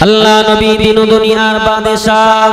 আল্লাহ নবী দিন দুনিয়ার বাদশাহ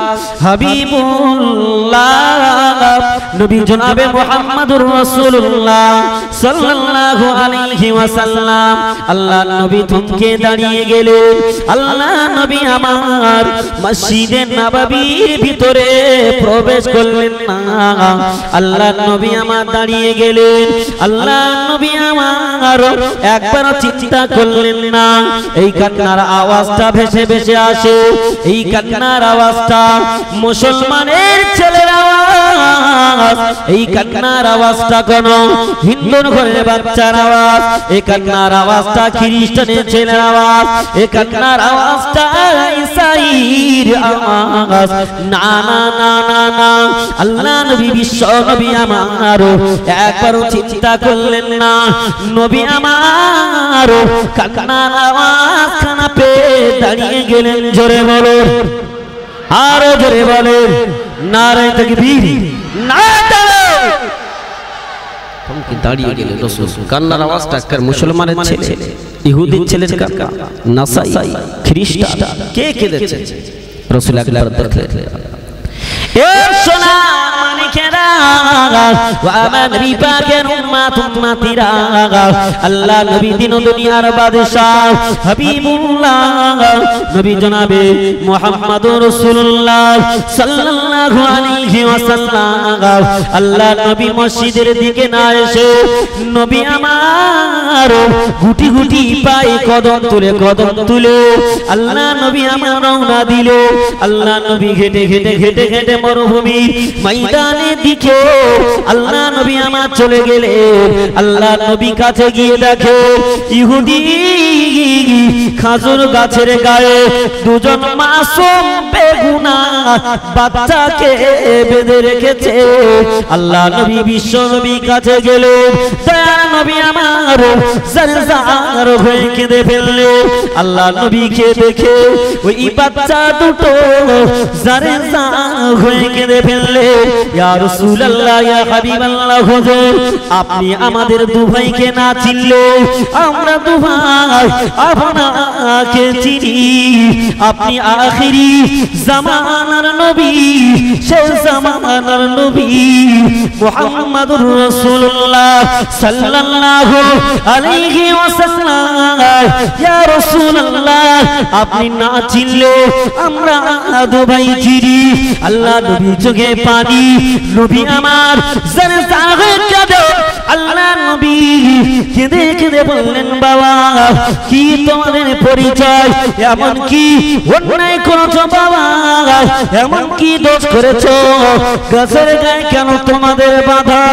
হাবিবুল্লাহ নবী জনাবে মুহাম্মদুর রাসূলুল্লাহ সাল্লাল্লাহু আলাইহি ওয়াসাল্লাম আল্লাহ নবী থমকে দাঁড়িয়ে গেলেন। আল্লাহ নবী আমার মসজিদে নববীর ভিতরে প্রবেশ করলেন না। আল্লাহ নবী আমার দাঁড়িয়ে গেলেন। আল্লাহ নবী আমার একবার চিন্তা করলেন না। এই কান্নার আওয়াজটা ভেসে ভেসে আসে, এই কান্নার আওয়াজটা মুসলমানের ছেলের আওয়াজ, এই কান্নার আওয়াজটা কোন হিন্দুর ঘরের বাচ্চার আওয়াজ, এই কান্নার আওয়াজটা খ্রিস্টানের ছেলের আওয়াজ, এই কান্নার আওয়াজটা ঈসাইর আওয়াজ। না না না না না, আল্লাহ নবী বিশ্ব নবী আমার একবার চিন্তা করলেন না। নবী আমার কান্নার আওয়াজ খানা পেয়ে দাঁড়িয়ে গেলেন। জোরে বলো, আরো জোরে বলে নারে তাকবীর, দাঁড়িয়ে গেলেন রাসূল। কান্নার আওয়াজটা কার? মুসলমানের ছেলে, ইহুদির ছেলের কান্না, নাসাই খ্রিস্টান, কে কেঁদেছে? রাসূল একবার দেখলেন। এ সোনা মানিকেরা ও আমার নবী পাকের উম্মত উম্মতিরা, আল্লাহ নবী দিন দুনিয়ার বাদশাহ হাবিবুল্লাহ নবী জনাবে মুহাম্মদুর রাসূলুল্লাহ সাল্লাল্লাহু আলাইহি ওয়াসাল্লাম আল্লাহ নবী মসজিদের দিকে না এসে নবী আমার গুটি গুটি পায়ে কদম তুলে আল্লাহ নবী আমার রওনা দিল। আল্লাহ নবী ঘেটে ঘেটে ঘেটে ঘেটে মরুভূমির ময়দানের দিকে আল্লাহ নবী আমার চলে গেলেন। আল্লাহ নবী কাছে গিয়ে দেখে ইহুদি খাজুর গাছের গায়ে দুজন মাসুম বেগুনাহ বাচ্চাকে বেঁধে রেখেছে। আল্লাহ নবী বিশ্ব নবী কাছে গেলেন। দয়ার নবী আমার জারজার হয়ে কেঁদে ফেললেন। আল্লাহ নবীকে দেখে ওই বাচ্চা দুটো জারজার হয়ে কেঁদে ফেললেন। ইয়া রাসূলুল্লাহ, ইয়া হাবিবাল্লাহ, হুজুর আপনি আমাদের দুভাইকে না চিনলে আমরা দুভাই আপনাকে চিনি। আপনি আখিরি জামানার নবী, শেষ জামানার নবী মুহাম্মদুর রাসূলুল্লাহ সাল্লাল্লাহু আলাইহি ওয়াসাল্লাম। ইয়া রাসূলুল্লাহ আপনি না চিনলে আমরা দুভাই চিনি। আল্লাহ নবী চোখে পানি, নবী আমার জারজার কাঁদে। আল্লাহ নবী কেঁদে কেঁদে বললেন, বাবা কি তোমাদের পরিচয়? এমন কি অন্যায় করেছো বাবা? এমন কি দোষ করেছো? গাছের গায়ে কেন তোমাদের বাধা?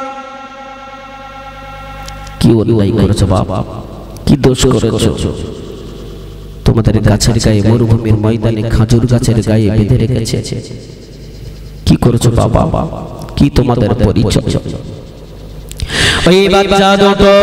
কি অন্যায় করেছো বাবা? কি দোষ করেছো? তোমাদের গাছের গায়ে মরুভূমির ময়দানে খাজুর গাছের গায়ে বেঁধে রেখেছে। কি করেছো বাবা? কি তোমাদের পরিচয়? ওই বাচ্চা দুটো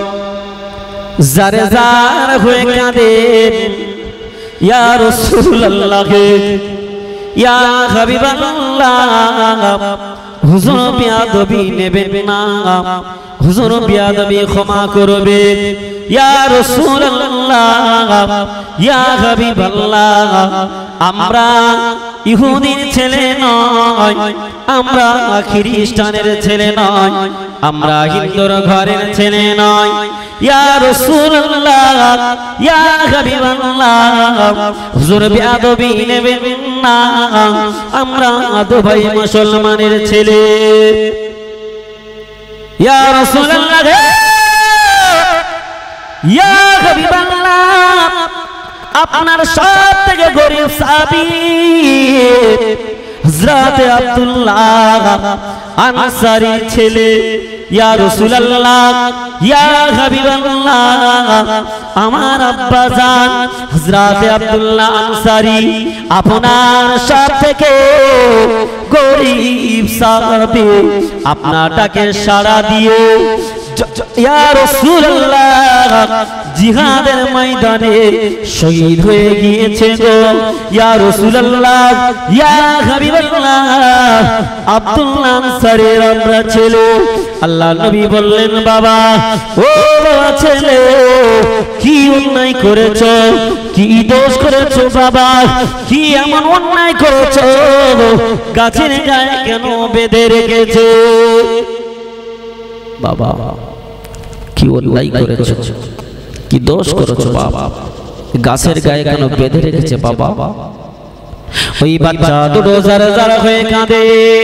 জারজার হয়ে কাঁদেন। ইয়া রাসূলুল্লাহ, ইয়া হাবিবাল্লাহ, হুজুর বিয়াদবি নেবেন না, হুজুর বিয়াদবি ক্ষমা করবেন। ইয়া রাসূলুল্লাহ, ইয়া হাবিবাল্লাহ, আমরা ইহুদির ছেলে নয়, আমরা খ্রিস্টানের ছেলে নয়, আমরা হিন্দুর ঘরের ছেলে নয়। ইয়া রাসূলুল্লাহ, ইয়া হাবিবাল্লাহ, হুজুর বিয়াদবি নেবেন না, আমরা দুভাই মুসলমানের ছেলে। ইয়া রাসূলুল্লাহ, ইয়া হাবিবাল্লাহ, আপনার সব থেকে গরীব সাহাবী হযরত আব্দুল্লাহ আনসারী ছেলে। ইয়া রাসূলুল্লাহ, ইয়া হাবিবাল্লাহ, আমার আব্বা জান হযরত আব্দুল্লাহ আনসারী আপনার সব থেকে গরীব সাহাবী, আপনার ডাকে সাড়া দিয়ে ইয়া রাসূলুল্লাহ জিহাদের ময়দানে শহীদ হয়ে গিয়েছে গো। ইয়া রাসূলুল্লাহ, ইয়া হাবিবাল্লাহ, আব্দুল্লাহ আনসারীর আমরা ছেলে। আল্লাহ নবী বললেন বাবা ও বাবা ছেলে কি অন্যায় করেছো কি দোষ করেছো বাবা কি এমন অন্যায় করেছো গাছের গায়ে কেন বেঁধে রেখেছো বাবা কি অন্যায় করেছো কি দোষ করেছো বাবা গাছের গায়ে কেন বেঁধে রেখেছে বাবা ওই বাচ্চা দুটো জারা জারা হয়ে কাঁদে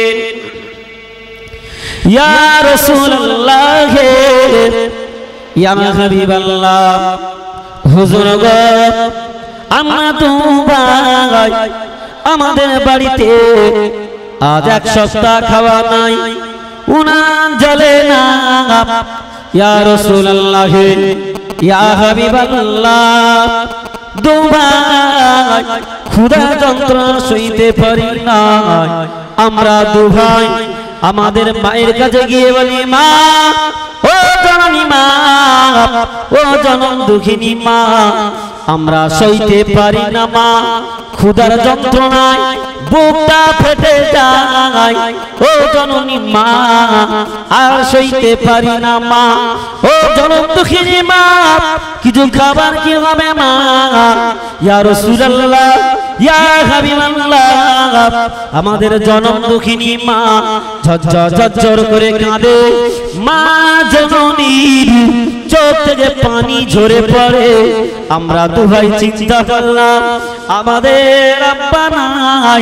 ইয়া রাসূলুল্লাহ ইয়া হাবিবাল্লাহ হুজুর গো আমরা তো ভাই আমাদের বাড়িতে আজ এক সপ্তাহ খাওয়া নাই উনান জ্বলে না ইয়া রাসূলুল্লাহ ইয়া হাবিবাল্লাহ দু ভাই ক্ষুধা যন্ত্রণা সইতে পারি না আমরা দু ভাই আমাদের মায়ের কাছে গিয়ে বলি মা ও জননী মা ও জনম দুঃখিনী মা আমরা সইতে পারি না মা ক্ষুধার যন্ত্রণায় বুকটা ফেটে যায় ও জননী মা আর সইতে পারি না মা ও জনম দুঃখিনী মা কিছু খাবার কি হবে মা ইয়া রাসূলুল্লাহ ইয়া হাবিবাল্লাহ আমাদের জনম দুঃখিনী মা ঝরঝর করে কাঁদে মা জননীর চোখ থেকে পানি ঝরে পড়ে আমরা দু ভাই চিন্তা করলাম আমাদের আব্বা নাই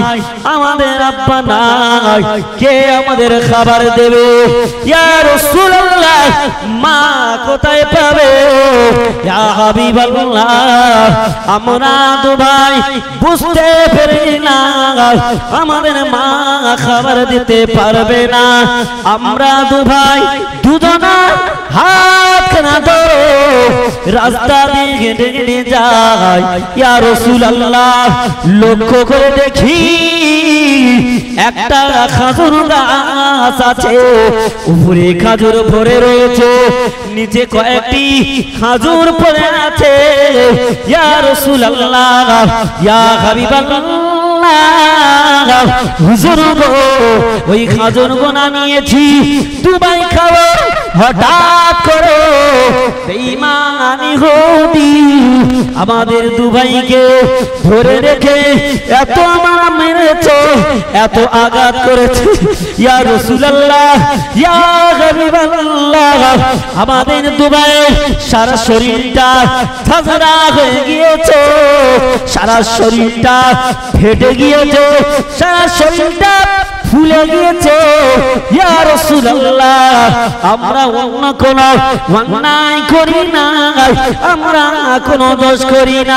কে আমাদের খাবার দেবে ইয়া রাসূলুল্লাহ মা কোথায় পাবে ইয়া হাবিবাল্লাহ আমরা দু ভাই বুঝতে পারি না আমাদের মা খাবার দিতে পারবে না আমরা দু ভাই দুজনা হাত না ধরে রাস্তা দিয়ে হেঁটে হেঁটে যাই ইয়া রাসূলুল্লাহ লক্ষ্য করে দেখি একটা খাজুর গাছ আছে উপরে খাজুর ভরে রয়েছে নিচে কয়েকটি খাজুর পড়ে আছে ইয়া রাসূলুল্লাহ ইয়া হাবিবাল্লাহ হুজুর গো ওই খাজুর গোনা নিয়েছি দুবাই খাবো হঠাৎ করে বেঈমান ইহুদি আমাদের দু ভাইকে ধরে রেখে এত মারা মেরেছে এত আঘাত করেছে ইয়া রাসূলুল্লাহ ইয়া হাবিবাল্লাহ আমাদের দু ভাই সারা শরীরটা ঝাঁঝরা হয়ে গিয়েছে সারা শরীরটা ফেটে গিয়েছে সারা শরীরটা ফুলে গিয়েছে ইয়া রাসূলুল্লাহ আমরা অন্য কোনো অন্যায় করি না আমরা কোনো দোষ করি না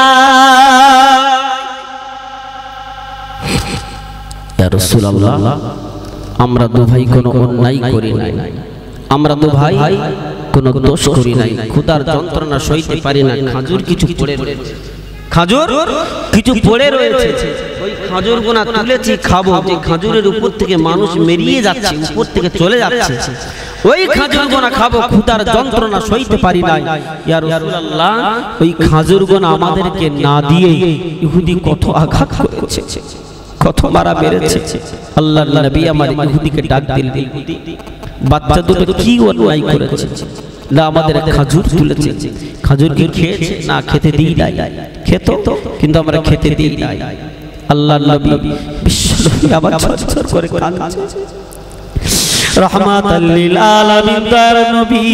ইয়া রাসূলুল্লাহ আমরা দু ভাই কোনো অন্যায় করি না আমরা দু ভাই কোনো দোষ করি না ক্ষুধার যন্ত্রণা সইতে পারি না খাজুর কিছু পড়ে রয়েছে ওই খাজুর গোনা তুলেছি খাবো যে খাজুরের উপর থেকে মানুষ মেরিয়ে যাচ্ছে উপর থেকে চলে যাচ্ছে ওই খাজুর গোনা খাবো ক্ষুধার যন্ত্রণা সইতে পারি না ইয়া রাসূলুল্লাহ ওই খাজুর গোনা আমাদেরকে না দিয়ে ইহুদি কত আঘাত করেছে কত মারা মেরেছে আল্লাহর নবী আমার ইহুদিকে ডাক দিলেন বাচ্চা দুটো কি অন্যায় করেছে না আমাদের খাজুর তুলেছে খাজুর কি খেয়েছে না খেতে দিই নাই খেত কিন্তু আমরা খেতে দিই নাই আল্লাহর নবী বিশ্বনবী আবার ঝরঝর করে কাঁদছে রহমাতাল লিল আলামিন তার নবী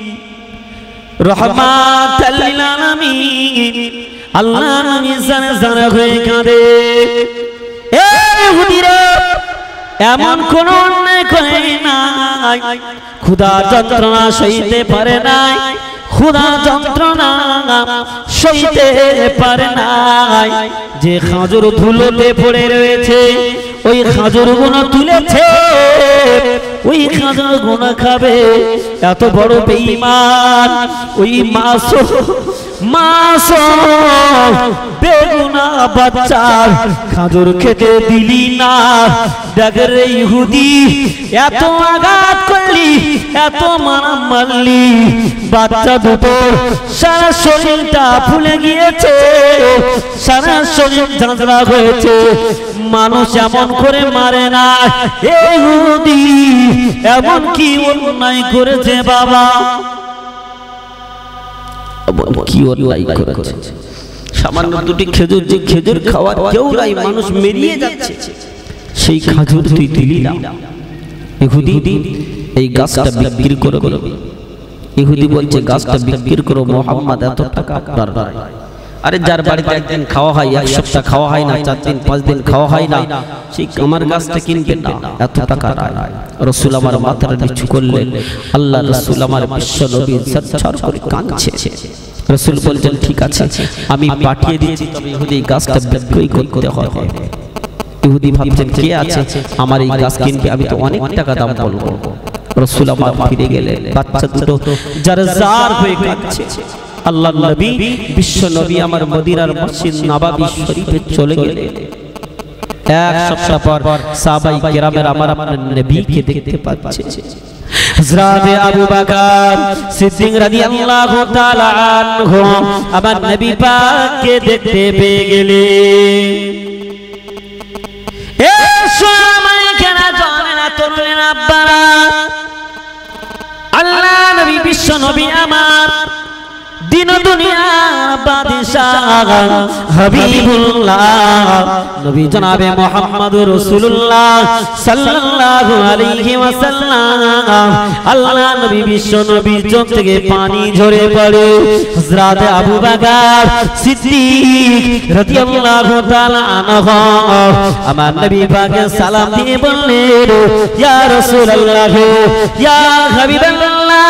রহমাতাল লিল আলামিন আল্লাহর নবী জানা জানা হয়ে কাঁদে এ ইহুদিরা এমন কোন অন্যায় করে নাই ক্ষুধা যন্ত্রণা সইতে পারে নাই ক্ষুধা যন্ত্রণা সইতে পারে নাই যে খাজুর ধুলোতে পড়ে রয়েছে ওই খাজুর গুনা তুলেছে ওই খাজুর গুনা খাবে এত বড় বেঈমান ওই মাসুম মাসুম বেগুনাহ বাচ্চার খাজুর খেতে দিলি না। ডাগরে ইহুদি এত আঘাত করলি, এত মারলি, বাচ্চা দুটো সারা শরীরটা ফুলে গিয়েছে, সারা শরীর ঝাঁঝরা হয়েছে। মানুষ এমন করে মারে না, ইহুদি এমন কি অন্যায় করেছে বাবা, কি অন্যায় করেছে। সামান্য দুটি খেজুর, যে খেজুর খাওয়া কেউ নাই, মানুষ মেরিয়ে যাচ্ছে, সেই খেজুর তুই দিলি না। ইহুদি এই গাছটা বিক্রি করে বলো। ইহুদি বলছে গাছটা বিক্রি করো, মুহাম্মদ এত টাকা আপনার নয়। আরে যার বাড়িতে একদিন খাওয়া হয়, এক সপ্তাহ খাওয়া হয় না, 4 দিন 5 দিন খাওয়া হয় না, সেই আমার গাছটা কিনবে না, এত টাকা নাই। রাসূল আমার মাথার নিচু করলেন, আল্লাহ রাসূল আমার বিশ্ব নবী সচ্ছার করে কাঁদছে। রাসূল বলছেন ঠিক আছে আমি পাঠিয়ে দিচ্ছি, তবে ইহুদি গাছটা বিক্রি করতে হবে। ইহুদি ভাবছেন কে আছে আমার এই গাছ কিনবে, আমি তো অনেক টাকা দাম বলবো। রাসূল আমার ফিরে গেলেন, বাচ্চা দুটো জারজার হয়ে কাঁদছে। আল্লাহর নবী বিশ্ব নবী আমার মদিনার মসজিদ নববী শরীফে চলে গেলেন। এক সপ্তাহ পর সাহাবায়ে কেরামের আমার আপনার নবীকে দেখতে পাচ্ছে। হযরত আবু বকর সিদ্দিক রাদিয়াল্লাহু তাআলা আনহু আমার নবী পাককে দেখতে পেয়ে গেলেন। এ সময় কেন জানেন না তরুণের আব্বারা, আল্লাহ নবী বিশ্ব নবী আমার দিন দুনিয়ার বাদশাহ হাবিবুল্লাহ নবী জনাবে মুহাম্মদুর রাসূলুল্লাহ সাল্লাল্লাহু আলাইহি ওয়াসাল্লাম, আল্লাহ নবী বিশ্ব নবীর চোখ থেকে পানি ঝরে পড়ে। হযরত আবু বকর সিদ্দিক রাদিয়াল্লাহু তাআলা আনহু আমার নবী পাকে সালাম দিয়ে বললেন, ইয়া রাসূলুল্লাহ, ইয়া হাবিবাল্লাহ,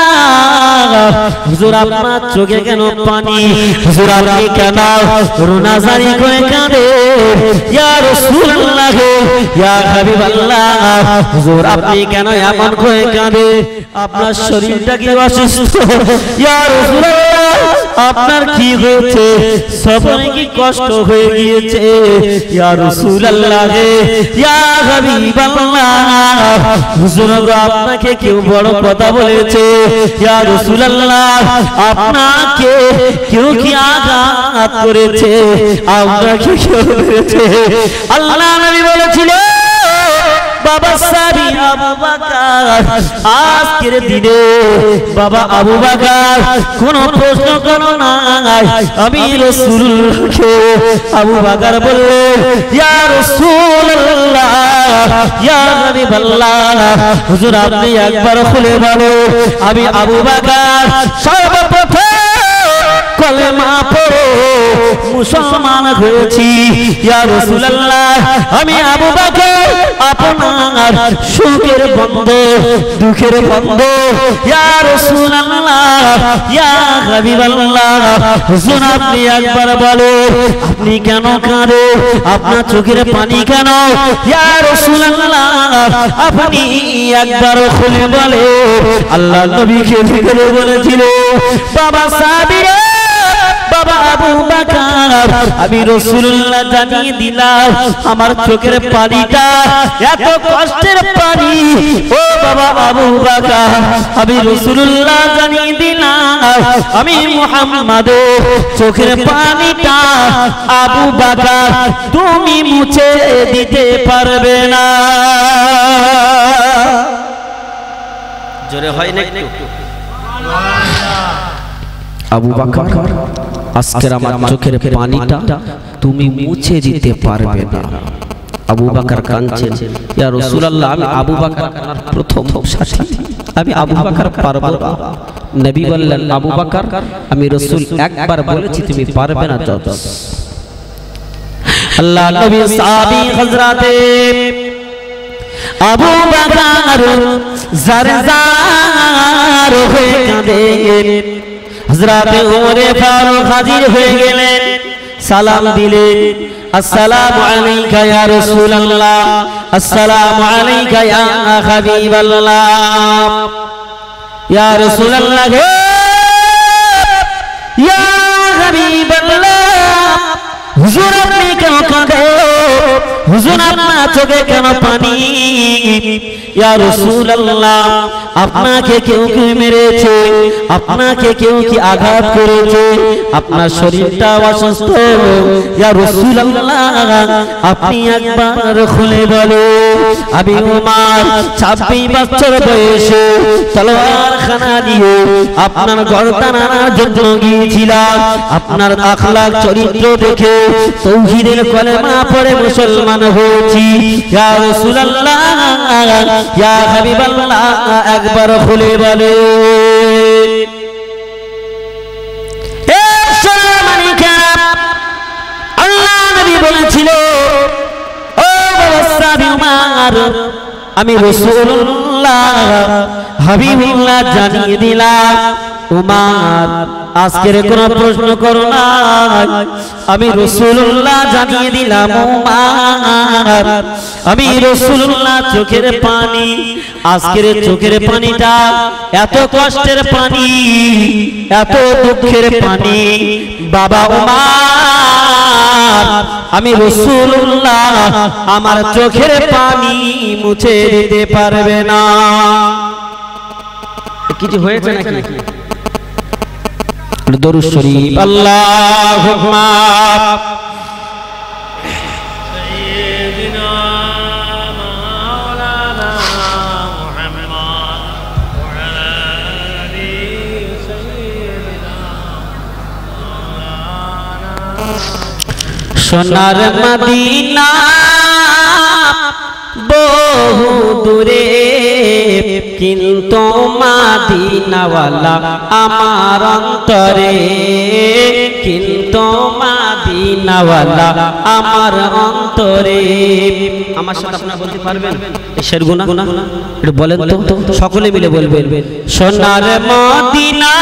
হুজুর আপনার চোখে কেন পানি, হুজুর আপনি কেন রোনাজারি করে কাঁদেন? ইয়া রাসূলুল্লাহ, ইয়া হাবিবাল্লাহ, হুজুর আপনি কেন এমন করে কাঁদেন? আপনার শরীরটা কি অসুস্থ? ইয়া রাসূলুল্লাহ, আপনার কি হয়েছে? সফরে কি কষ্ট হয়ে গিয়েছে? ইয়া রাসূলুল্লাহ, ইয়া হাবিবাল্লাহ, হুজুর আপনাকে কেউ বড় কথা বলেছে? ইয়া রাসূলুল্লাহ, আপনাকে কেউ কি আঘাত করেছে? আপনাকে কেউ করেছে? আল্লাহ নবী বলেছিলেন, বাবা সাবি আবু বকর, আজকের দিনে বাবা আবু বকর কোন প্রশ্ন করো না, আমি রাসূলুল্লাহকে। আবু বকর বললেন, ইয়া রাসূলুল্লাহ, ইয়া হাবিবাল্লাহ, হুজুর আপনি একবার খুলে বলো, আমি আবু বকর সর্বপ্রথম কলেমা পড়ে মুসলমান হয়েছি। ইয়া রাসূলুল্লাহ, আমি আবু বকর আপনার সুখের বন্ধু, দুঃখের বন্ধু। ইয়া রাসূলুল্লাহ, ইয়া হাবিবাল্লাহ, হুজুর আপনি একবার বলেন, আপনি কেন কাঁদেন? আপনার চোখের পানি কেন? ইয়া রাসূলুল্লাহ, আপনি একবার খুলে বলেন। আল্লাহ নবীকে ফিরে বলেছিল, বাবা সাবিরা, বাবা আবু বকর, আমি রাসূলুল্লাহ জানিয়ে দিলাম আমার চোখের পানিটা এত কষ্টের পানি। ও বাবা আবু বকর, আমি রাসূলুল্লাহ জানিয়ে দিলাম আমি মুহাম্মাদের চোখের পানিটা আবু বকর তুমি মুছে দিতে পারবে না। জোরে হয় না একটু? আবু বকর, আজকের আমার চোখের পানিটা তুমি মুছে দিতে পারবে না। আবু বকর কাঁদছেন, ইয়া রাসূলুল্লাহ, আমি আবু বকর আপনার প্রথম সাথী, আমি আবু বকর পারবো না। নবী বললেন, আবু বকর, আমি রাসূল একবার বলেছি তুমি পারবে না। যত আল্লাহ নবী সাহাবী হযরতে আবু বকর জারজার হয়ে কাঁদেন। হযরত ওমর ফারুক হাজির হয়ে গেলেন, সালাম দিলেন, আসসালামু আলাইকা ইয়া রাসূলুল্লাহ, আসসালামু আলাইকা ইয়া হাবিবাল্লাহ। ইয়া রাসূলুল্লাহ, ইয়া হাবিবাল্লাহ হুজুর আপনি কেন কাঁদে হুজুর আপনার চোখে কেন পানি ইয়া রাসূলুল্লাহ আপনাকে কেউ কি মেরেছে আপনাকে কেউ কি আঘাত করেছে আপনার শরীরটা অসুস্থ ইয়া রাসূলুল্লাহ আপনি একবার খুলে বলেন আমি উমর 26 বছর বয়সে তলোয়ার খানা দিয়ে আপনার গর্দান আনার জন্য গিয়েছিলাম আপনার আখলাক চরিত্র দেখে তাওহীদের কলেমা পড়ে মুসলমান হয়েছি ইয়া রাসূলুল্লাহ ইয়া হাবিবাল্লাহ একবার খুলে বলেন এ মুসলমানিকা আল্লাহ নবী বলেছিল ও সাহাবী উমর আমি রাসূলুল্লাহ হাবিবুল্লাহ জানিয়ে দিলাম উমর আজকের কোন প্রশ্ন করো না আমি রাসূলুল্লাহ জানিয়ে দিলাম উমর আমি রাসূলুল্লাহ চোখের পানি আজকের চোখের পানিটা এত কষ্টের পানি এত দুঃখের পানি বাবা উমর আমি রাসূলুল্লাহ আমার চোখের পানি মুছে দিতে পারবে না কিছু হয়েছে নাকি দরুদ শরীফ আল্লাহুম্মা সাইয়্যিদিনা মাওলানা মুহাম্মদ ওয়া আলা আলি সাইয়্যিদিনা মাওলানা সোনার মদিনা বহু দূরে কিন্তু মদিনাওয়ালা আমার অন্তরে কিন্তু মদিনাওয়ালা আমার অন্তরে আমার সাথে আপনারা বলতে পারবেন এর গুনাহ একটু বলেন তো সকলে মিলে বলবেন সোনার মদিনা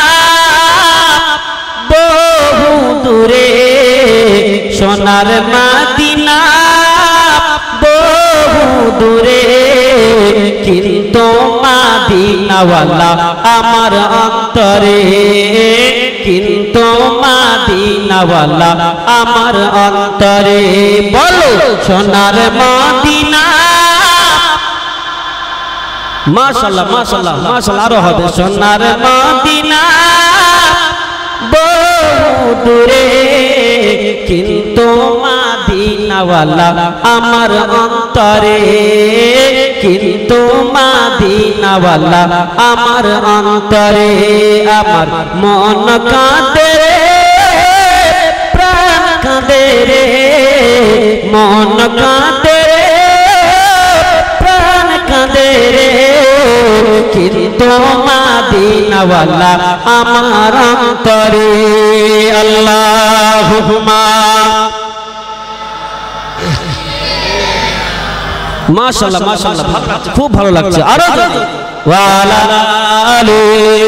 বহু দূরে সোনার মদিনা বহু দূরে কিন্তু মদিনাওয়ালা আমার অন্তরে কিন্তু মদিনাওয়ালা আমার অন্তরে বলো সোনার মদিনা মাশাআল্লাহ মাশাআল্লাহ মাশাআল্লাহ আরো হবে সোনার মদিনা বহু দূরে কিন্তু মদিনাওয়ালা আমার অন্তরে কিন্তু মদিনাওয়ালা আমার অন্তরে আমার মন কাঁদে প্রাণ কাঁদে রে মন কাঁদে প্রাণ কাঁদে রে কিন্তু মদিনাওয়ালা আমার অন্তরে আল্লাহুম্মা মাশাআল্লাহ মাশাআল্লাহ ভালো লাগছে খুব ভালো লাগছে আরো ওয়ালা আলি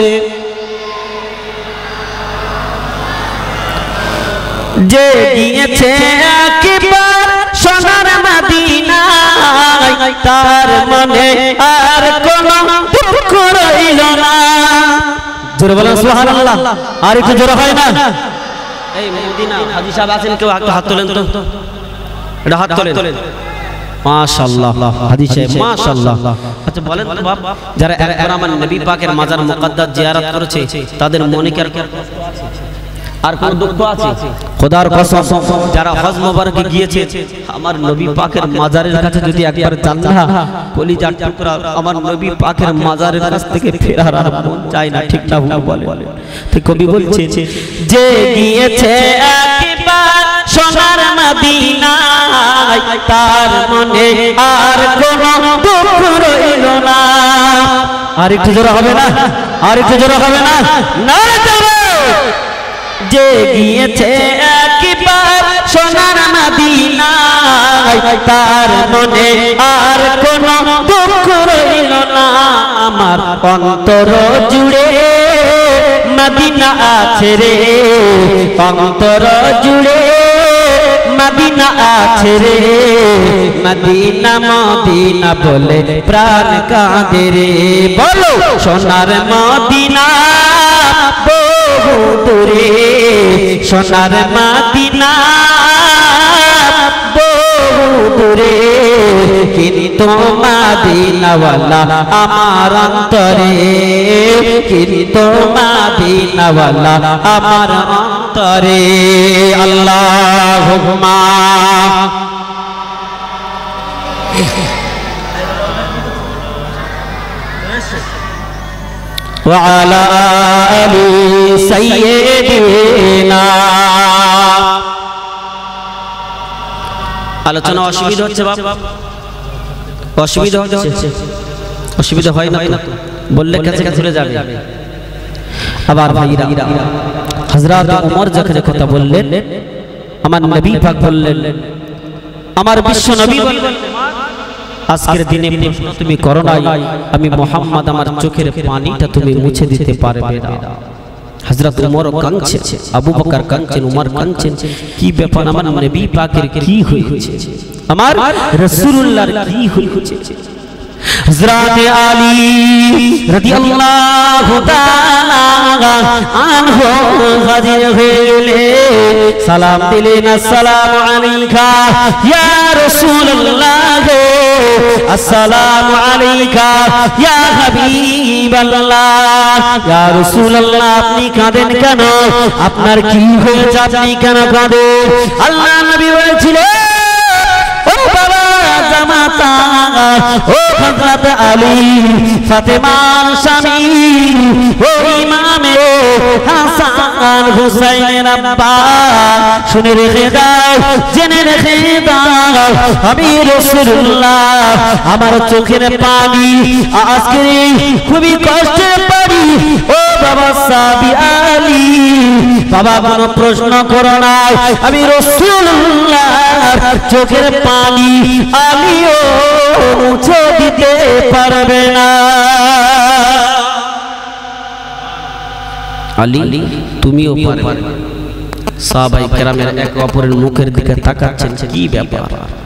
যে গিয়েছে একবার সোনার মদিনায় তার মনে আর কোনো দুঃখ রইল না জোরে বলেন সুবহানাল্লাহ আর একটু জোরে হয় না এই মদিনা হাজী সাহেব আছেন কেউ একটু হাত তোলেন তো এটা হাত তোলেন মাশাআল্লাহ হাজী সাহেব মাশাআল্লাহ আচ্ছা বলেন তো বাপ যারা একবার আমার নবী পাকের মাজার মুকদ্দাস জিয়ারত করেছে তাদের মনে কি আর কোন দুঃখ আছে খোদার কসম যারা হজ মোবারকে গিয়েছে আমার নবী পাকের মাজারের কাছে যদি একবার জান্নাহ কলিজার টুকরা আমার নবী পাকের মাজারের কাছ থেকে ফেরার আর মন চায় না ঠিক না ভুল বলে ঠিক কবি বলছে যে গিয়েছে একবার সোনার মদিনায় তার মনে আর কোনো দুঃখ রইল না আর একটু জোরে হবে না আর একটু জোরে হবে না না যে গিয়েছে একবার সোনার মদিনায় তার মনে আর কোনো দুঃখ রইল না আমার অন্তর জুড়ে মদিনা আছে রে অন্তর জুড়ে মদিনা আছে রে মদিনা মদিনা বলে প্রাণ কাঁদে রে বলো সোনার মদিনা বহু দূরে সোনার মদিনা বহু দূরে কিন্তু মদিনাওয়ালা আমার অন্তরে কিন্তু মদিনাওয়ালা আমার অন্তরে আল্লাহুম্মা وعلى آل سيدنا আলোচনা অসুবিধা হচ্ছে বাবা অসুবিধা হচ্ছে অসুবিধা হয় না বললে কাছে কাছে চলে যাবে আবার ভাইরা হযরত ওমর যখন কথা বললেন আমার নবী পাক বললেন আমার বিশ্ব নবী বললেন আজকের দিনে প্রশ্ন তুমি করো নাই আমি মুহাম্মদ আমার চোখের পানিটা তুমি মুছে দিতে পারবে না হযরত ওমর কাঁদছেন আবু বকর কাঁদছেন ওমর কাঁদছেন কি ব্যাপার আমার নবী পাকের কি হয়েছে আমার রাসূলুল্লাহর কি হয়েছে হযরত আলী রাদিয়াল্লাহু তাআলা আনহু হাজির হয়ে সালাম দিলেন আসসালামু আলাইকা ইয়া রাসূলুল্লাহ আসসালামু আলাইকা ইয়া হাবিবাল্লাহ ইয়া রাসূলুল্লাহ আপনি কাঁদেন কেন আপনার কি হয়েছে আপনি কেন কাঁদেন আল্লাহ নবী বলেছিলেন ও বাবা জামাতা ও হযরত আলী ফাতেমার স্বামী ও ইমামে হাসান হুসাইনের আব্বা শুনে রেখে দাও জেনে রেখে দাও আমি রাসূলুল্লাহ আমার চোখের পানি আজকে খুবই কষ্টে পারি ও বাবা সাবি আলী বাবা কোনো প্রশ্ন করো না আমি রাসূলুল্লাহ চোখের পানি আলীও মুছে দিতে পারবে না আলী তুমিও পারবে সাহাবায়ে কেরামের এক অপরের মুখের দিকে তাকাচ্ছেন কি ব্যাপার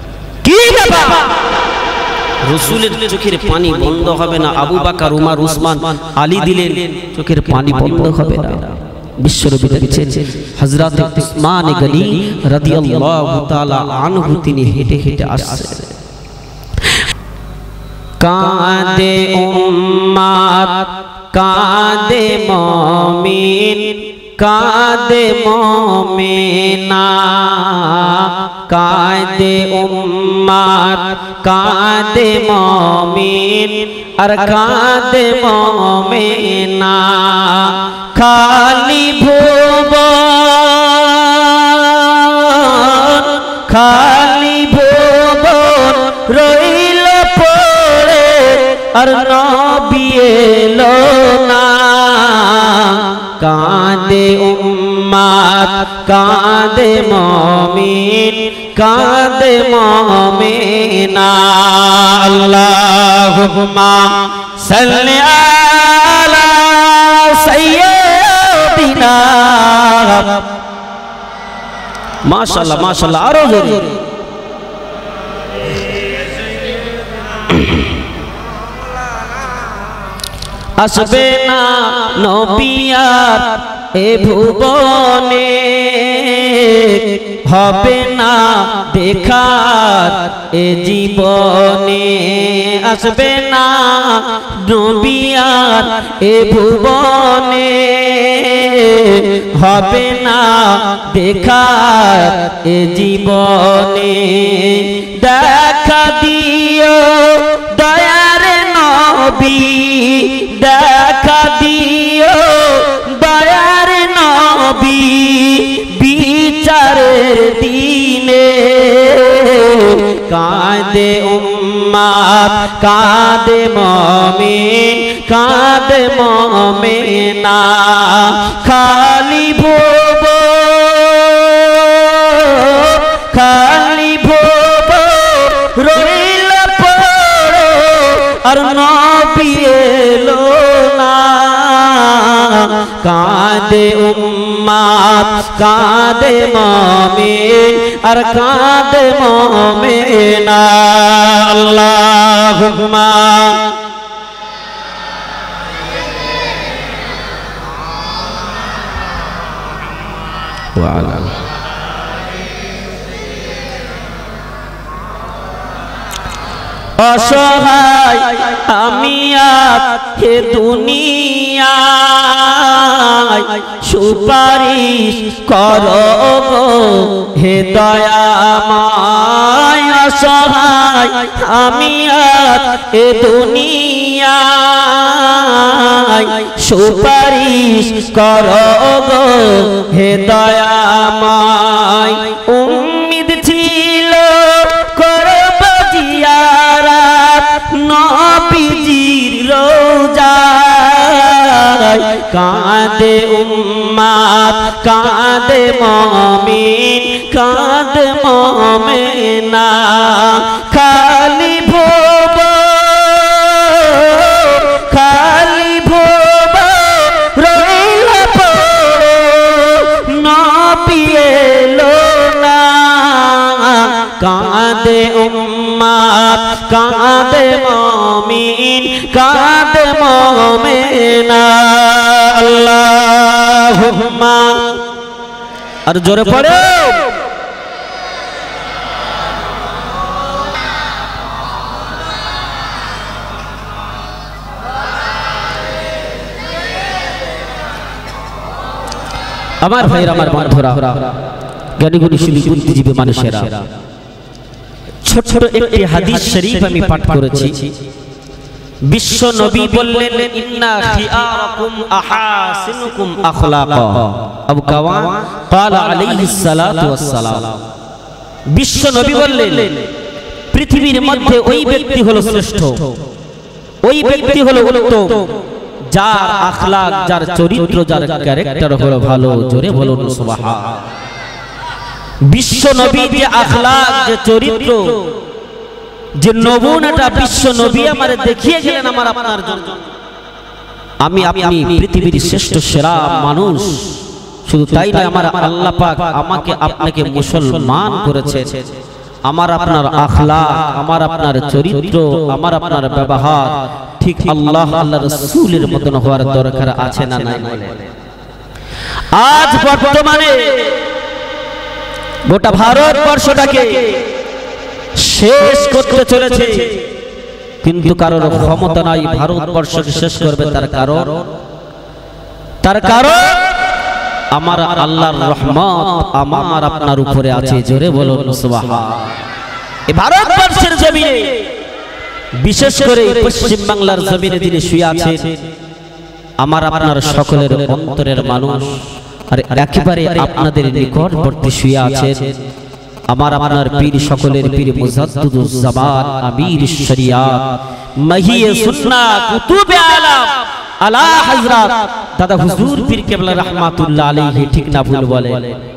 রাসূলের চোখের পানি বন্ধ হবে না আবু বকর উমর উসমান আলী দিলেন চোখের পানি বন্ধ হবে না বিশ্বনবী দেখছেন হযরত উসমান গনি রাদিয়াল্লাহু তাআলা আনহু তিনি হেঁটে হেঁটে আসছেন কাঁদে উম্মত কাঁদে মুমিন কাঁদে মুমিনা কাঁদে উম্মত কাঁদে মুমিন আর কাঁদে মুমিনা খালি ভুবন খালি ভুবন রইল পড়ে আর নবী এলো না কাঁদে উম্মত কাঁদে মুমিন কাঁদে মুমিনা আল্লাহুম্মা সাল্লি আলা সাইয়্যিদিনা মাশাআল্লাহ মাশাআল্লাহ আরো জোরে আসবে না নবী আর এ ভুবনে হবে না দেখার এ জীবনে আসবে না নবী আর এ ভুবনে হবে না দেখার এ জীবনে দেখা দিও দয়ার নবী দেখা দিও দয়ার নবী বিচারের দিনে কাঁদে উম্মত কাঁদে মুমিন কাঁদে মুমিনা খালি ভুবন খালি ভুবন রইল পড়ে আর নবী এলো না কাঁদে উম্মত কাঁদে মুমিন আর কাঁদে মুমিনা আল্লাহুম্মা ওয়া আলা অসহায় আমি হে দুনিয়ায় সুপারিশ করো গো হে দয়াময় অসহায় আমি হে দুনিয়ায় সুপারিশ করো গো হে দয়াময় উম্মিদ ছিল করব জিয়ারত নবীজির রোজায় কাঁদে উম্মত কাঁদে মুমিন কাঁদে মুমিনা খালি ভোব রইল নবী এলো না কাঁদে উম্মত কাঁদে মুমিন কাঁদে মুমিনা আল্লাহুম্মা আর জোরে পড়ো আমার ভাইরা আমার বন্ধুরা জ্ঞানী গুণী শুধু বুদ্ধিজীবী মানুষেরা ছোট ছোট একটি হাদিস শরীফ আমি পাঠ করেছি বিশ্ব নবী বললেন ইন্না খিয়ারাকুম আহাসিনুকুম আখলাকা আবু কাওয়া ক্বালা আলাইহিস সালাতু ওয়াস সালাম বিশ্ব নবী বললেন পৃথিবীর মধ্যে ওই ব্যক্তি হলো শ্রেষ্ঠ ওই ব্যক্তি হলো উত্তম যার আখলাক যার চরিত্র যার ক্যারেক্টার হলো ভালো জোরে বলুন সুবহান বিশ্ব নবী যে আখলাক যে চরিত্র যে নমুনাটা বিশ্ব নবী আমারে দেখিয়ে গেলেন আমার আপনার জন্য আমি আপনি পৃথিবীর শ্রেষ্ঠ সেরা মানুষ শুধু তাই নয় আমার আল্লাহ পাক আমাকে আপনাকে মুসলমান করেছে আমার আপনার আখলাক আমার আপনার চরিত্র আমার আপনার ব্যবহার ঠিক আল্লাহ আল্লাহর রাসূলের মতন হওয়ার দরকার আছে না নাই আজ বর্তমানে গোটা ভারতবর্ষটাকে শেষ করতে চলেছে কিন্তু কারোর ক্ষমতা নাই ভারতবর্ষকে শেষ করবে তার কারণ আমার আল্লাহর রহমত আমার আপনার উপরে আছে জোরে বলুন সুবহান এই ভারতবর্ষের জমিনে বিশেষ করে পশ্চিম বাংলার জমিনে যিনি শুয়ে আছেন আমার আপনার সকলের অন্তরের মানুষ আর একেবারে আপনাদের নিকটবর্তী শুয়ে আছেন আমার আপনার পীর সকলের পীর মুজাদ্দিদুজ জামান আমির শরিয়াত মাহিয়ে সুন্নাহ কুতুবে আলাম আলা হযরত দাদা হুজুর পীর কেবলা রাহমাতুল্লাহ আলাইহি ঠিক না ভুল বলে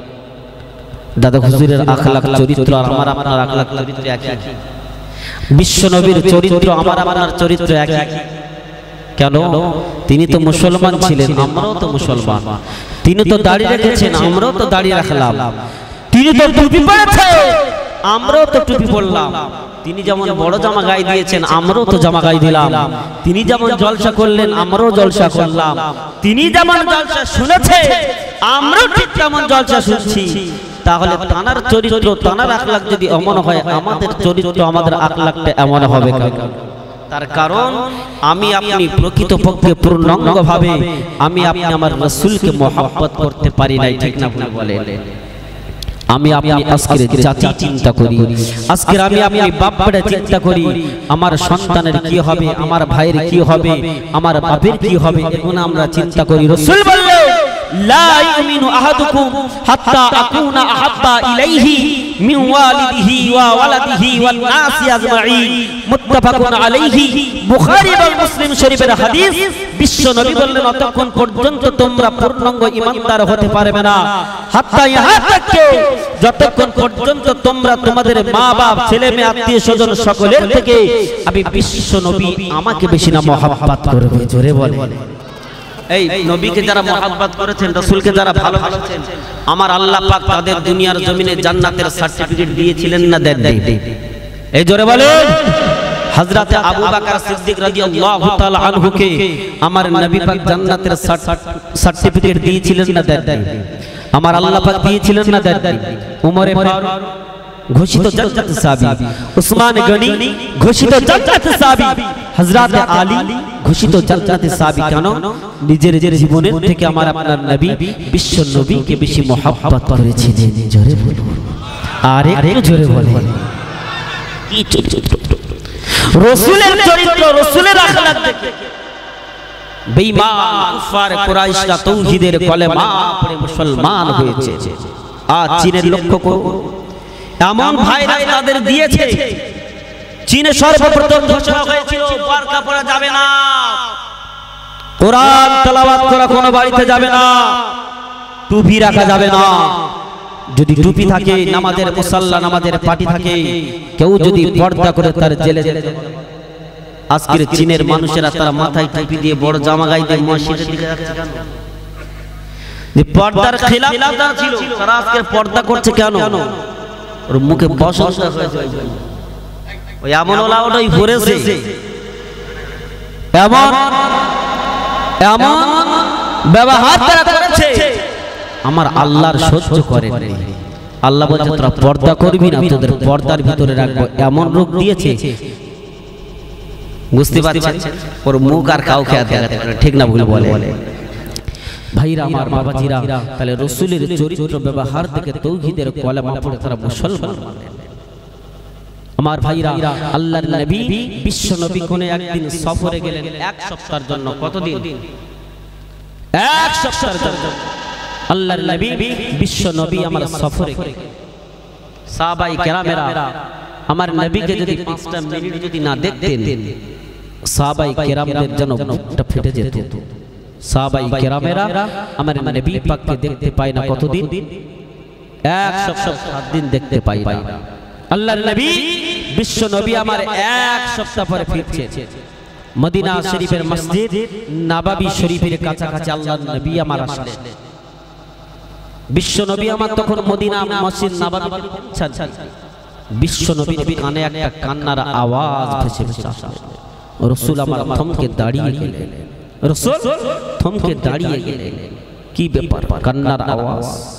দাদা হুজুরের আখলাক চরিত্র আর আমার আপনার আখলাক চরিত্র একই বিশ্ব নবীর চরিত্র আমার আপনার চরিত্র একই কেন তিনি তো মুসলমান ছিলেন আমরাও তো মুসলমান তিনি তো দাড়ি রেখেছেন আমরাও তো দাড়ি রাখলাম তিনি তো টুপি পরেছেন আমরাও তো টুপি পরলাম তিনি যেমন বড় জামা গায়ে দিয়েছেন আমরাও তো জামা গায়ে দিলাম তিনি যেমন জলসা করলেন আমরাও জলসা করলাম তিনি যেমন জলসা শুনেছে আমরাও ঠিক তেমন জলসা শুনছি তাহলে তানার চরিত্র তানার আখলাক যদি এমন হয় আমাদের চরিত্র আমাদের আখলাকটা এমন হবে তার কারণ আমি আপনি প্রকৃতপক্ষে পূর্ণাঙ্গভাবে আমি আপনি আমার রাসূলকে মহব্বত করতে পারি নাই ঠিক না ভুল বলেন আমি আপনি আজকের জাতি চিন্তা করি আজকের আমি আপনি বাপরে চিন্তা করি আমার সন্তানের কি হবে আমার ভাইয়ের কি হবে আমার বাপের কি হবে এগুলো আমরা চিন্তা করি রাসূল বললেন লা ইউমিনু আহাদুকুম হাত্তা আকুনা আহাব্বা ইলাইহি মিন ওয়ালিদিহি ওয়া ওয়ালাদিহি ওয়ান নাসি আজমাইন মুত্তাফাকুন আলাইহি বুখারী এবং মুসলিম শরীফের হাদিস বিশ্ব নবী বললেন অতক্ষণ পর্যন্ত তোমরা পূর্ণাঙ্গ ঈমানদার হতে পারবে না হাত্তা ইহা তাকে যতক্ষণ পর্যন্ত তোমরা তোমাদের মা বাপ ছেলে মেয়ে আত্মীয় স্বজন সকলের থেকে আমি বিশ্ব নবী আমাকে বেশি না মহব্বত করবে জোরে বলে এই নবীকে যারা মহব্বত করেছেন রাসূলকে যারা ভালোবাসেন আমার আল্লাহ পাক তাদের দুনিয়ার জমিনে জান্নাতের সার্টিফিকেট দিয়েছিলেন না দেন নাই এই জোরে বলেন হযরত আবু বকর সিদ্দিক রাদিয়াল্লাহু তাআলা আনহুকে আমার নবী পাক জান্নাতের সার্টিফিকেট দিয়েছিলেন না দেন নাই আমার আল্লাহ পাক দিয়েছিলেন না দাদি উমরে ফারুক ঘোষিত জান্নাত সাহাবী, উসমান গনি ঘোষিত জান্নাত সাহাবী, হযরত আলী ঘোষিত জান্নাত সাহাবী। কেন? নিজের জীবনের থেকে আমার আপনার নবী বিশ্ব নবীকে বেশি মহব্বত করেছিলেন। জোরে বলুন, আর একটু জোরে বলুন। কি চরিত্র, রাসূলের চরিত্র, রাসূলের আখলাক দেখে বেঈমান কুফার কুরাইশরা তাওহীদের কলেমা পড়ে মুসলমান হয়েছে। আজ চীনের লক্ষ্য করুন, এমন ভাইরাস তাদের দিয়েছে। চীনে সর্বপ্রথম ঘোষণা হয়েছিল বোরকা পরা যাবে না, কোরআন তেলাওয়াত করা কোনো বাড়িতে যাবে না, টুপি রাখা যাবে না। যদি টুপি থাকে, নামাজের মুসাল্লা, নামাজের পাটি থাকে, কেউ যদি পর্দা করে তার জেলে যেতে হবে। আজকের চীনের মানুষেরা তারা মাথায় টুপি দিয়ে বড় জামা গায়ে দিয়ে মসজিদের দিকে যাচ্ছে কেন? যে পর্দার খিলাফ ছিল তারা আজকে পর্দা করছে কেন? ওর মুখে বসন্ত হয়েছে, ওই এমন ওলাওটাই ভরেছে, এমন এমন ব্যবহার তারা করেছে আমার আল্লাহর সহ্য করে। আল্লাহ বলছে তোরা পর্দা করবি না, তোদের পর্দার ভিতরে রাখবো, এমন রূপ দিয়েছে। বুঝতে পারছেন? ওর মুখ আর কাউকে দেখাতে পারে, ঠিক না ভুল বলে ভাইরা আমার, বাবাজিরা। তাহলে রাসূলের চরিত্র ব্যবহার থেকে তাওহীদের কলেমা পড়ে তারা মুসলমান। আমার ভাইরা, আল্লাহর নবী বিশ্ব নবী কোনে একদিন সফরে গেলেন এক সপ্তাহের জন্য। কতদিন? এক সপ্তাহের জন্য আল্লাহর নবী বিশ্ব নবী আমার সফরে গেলেন। সাহাবায়ে কেরামেরা আমার নবীকে যদি 5টা মিনিট যদি না দেখতেন, সাহাবায়ে কেরামদের যেন বুকটা ফেটে যেত। সাহাবায়ে কেরামেরা আমার নবী পাককে দেখতে পায় না কতদিন? এক সপ্তাহ 7 দিন দেখতে পায় না। আল্লাহর নবী বিশ্ব নবী আমার এক সপ্তাহ পরে ফিরছেন। মদিনা শরীফের মসজিদ নববী শরীফের কাছাকাছি আল্লাহর নবী আমার আসলেন। বিশ্ব নবী আমার তখন মদিনা মসজিদ নববীতে পৌঁছাচ্ছেন। বিশ্ব নবীর কানে একটা কান্নার আওয়াজ ভেসে ভেসে আসলো। রাসূল আমার থমকে দাঁড়িয়ে গেলেন। রাসূল থমকে দাঁড়িয়ে গেলেন। কি ব্যাপার? কান্নার আওয়াজ।